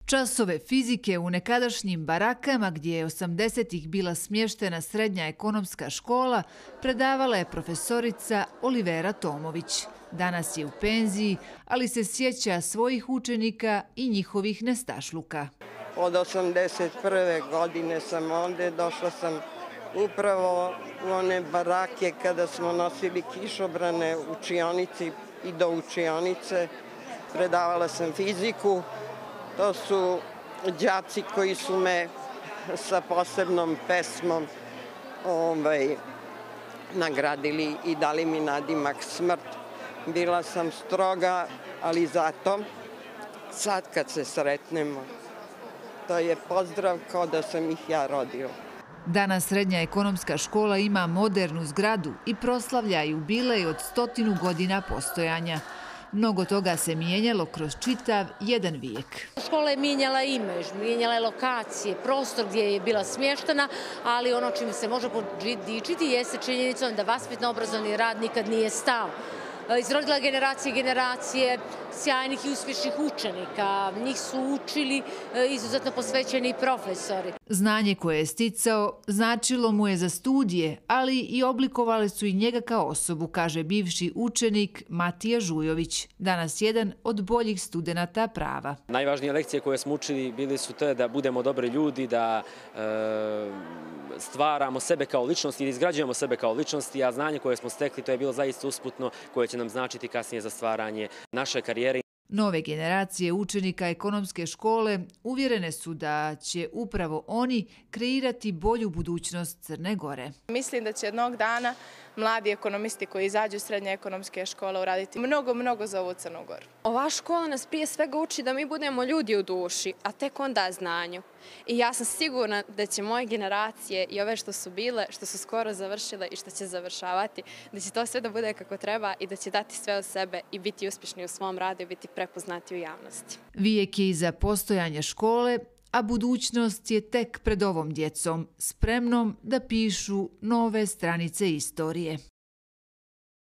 Časove fizike u nekadašnjim barakama, gdje je 80-ih bila smještena srednja ekonomska škola, predavala je profesorica Olivera Tomović. Danas je u penziji, ali se sjeća svojih učenika i njihovih nestašluka. Od 81. godine sam ovdje, došla sam upravo u one barake kada smo nosili kišobrane u učionici i do učionice. Predavala sam fiziku. To su đaci koji su me sa posebnom pesmom nagradili i dali mi nadimak Smrt. Bila sam stroga, ali zato sad kad se sretnemo, to je pozdrav kao da sam ih ja rodila. Danas srednja ekonomska škola ima modernu zgradu i proslavlja jubilej od 100 godina postojanja. Mnogo toga se mijenjalo kroz čitav jedan vijek. Škola je mijenjala ime, mijenjala je lokacije, prostor gdje je bila smještena, ali ono čim se može podičiti jeste činjenicom da vaspitno-obrazovni rad nikad nije stao. Izrodila generacije i generacije sjajnih i uspješnih učenika. Njih su učili izuzetno posvećeni profesori. Znanje koje je sticao značilo mu je za studije, ali i oblikovale su i njega kao osobu, kaže bivši učenik Matija Žujović, danas jedan od boljih studenata prava. Najvažnije lekcije koje smo učili bili su te da budemo dobri ljudi, da stvaramo sebe kao ličnosti i da izgrađujemo sebe kao ličnosti, a znanje koje smo stekli to je bilo zaista usputno koje će nam značiti kasnije za stvaranje naše karijere. Nove generacije učenika ekonomske škole uvjerene su da će upravo oni kreirati bolju budućnost Crne Gore. Mislim da će jednog dana mladi ekonomisti koji izađu iz srednje ekonomske škole uraditi mnogo za ovu Crnu Goru. Ova škola nas prije svega uči da mi budemo ljudi u duši, a tek onda znanju. I ja sam sigurna da će moje generacije i ove što su bile, što su skoro završile i što će završavati, da će to sve da bude kako treba i da će dati sve od sebe i biti uspješni u svom radu i biti prepoznati u javnosti. Vijek je iza postojanja škole, a budućnost je tek pred ovom djecom, spremnom da pišu nove stranice istorije.